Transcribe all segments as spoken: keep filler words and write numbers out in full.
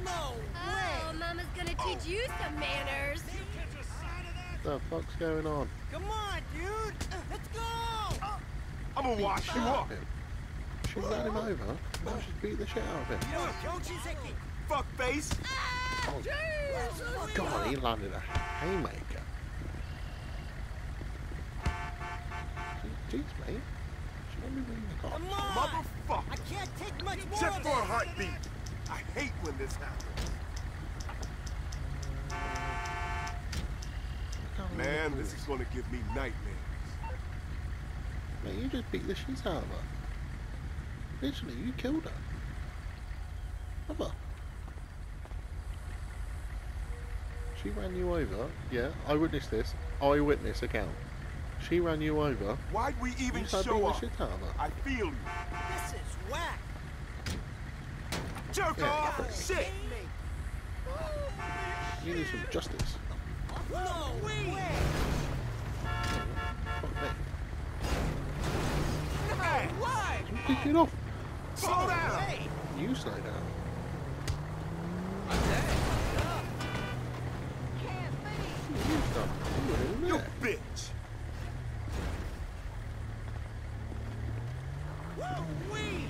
No Oh, way! Mama's gonna teach you some manners. What the fuck's going on? Come on, dude! Let's go! I'm gonna wash you up. Him. She ran him over. Now she's beat the shit out of him. Fuck face. Oh, God, he landed a haymaker. Jeez, mate. She won't be bringing the cops. Come on! Motherfucker. I can't take much more Just of for a this. heartbeat. I hate when this happens. Man, this is gonna give me nightmares. Mate, you just beat the shit out of her. Literally, you killed her. Mother. She ran you over. Yeah, I witnessed this. Eyewitness account. She ran you over. Why'd we even You started show beating the up? shit out of her. I feel you. This is whack. Jerk Yeah, off! prick. Shit! You need some justice. No way! Fuck me. Hey, Why? You get off. slow down! Hey! You slow down. You stop. You were in You there. bitch! Woo-wee!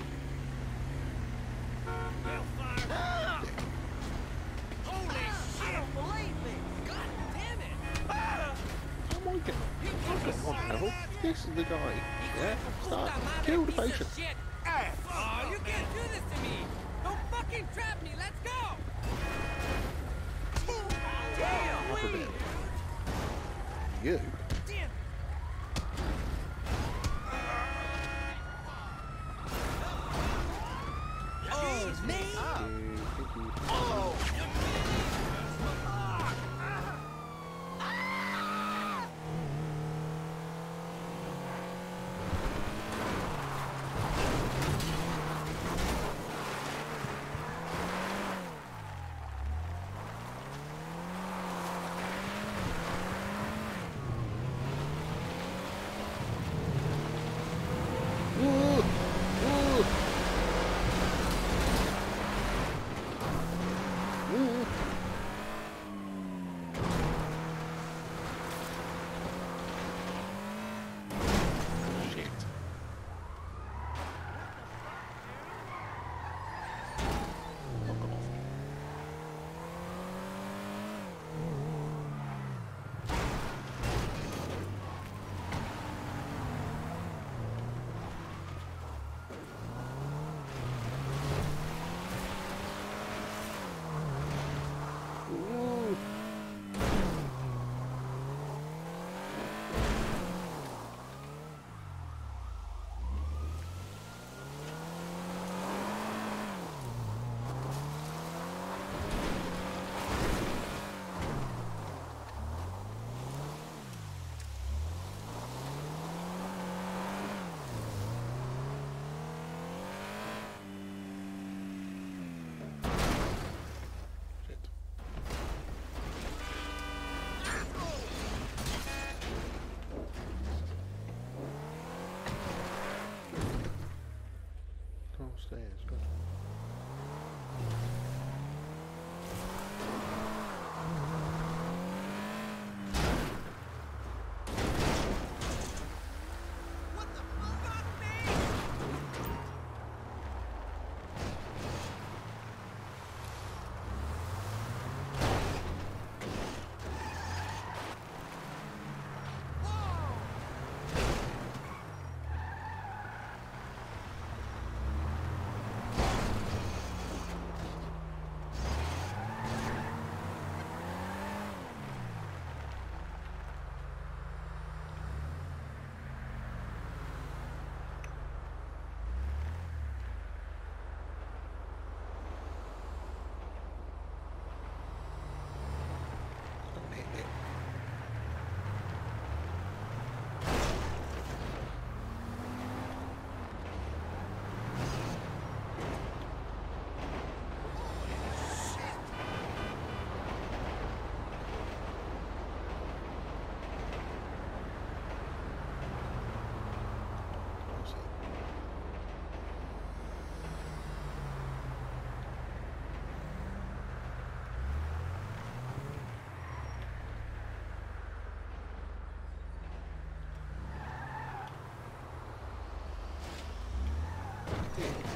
Holy shit! I don't believe me! God damn it! Oh my god. Oh god, no. This is the guy. Yeah, start. Kill the patient. Ass! Oh, you can't do this to me! Don't fucking trap me! Let's go! Damn! Half a bit. You. Damn! Oh, me? Oh! shit.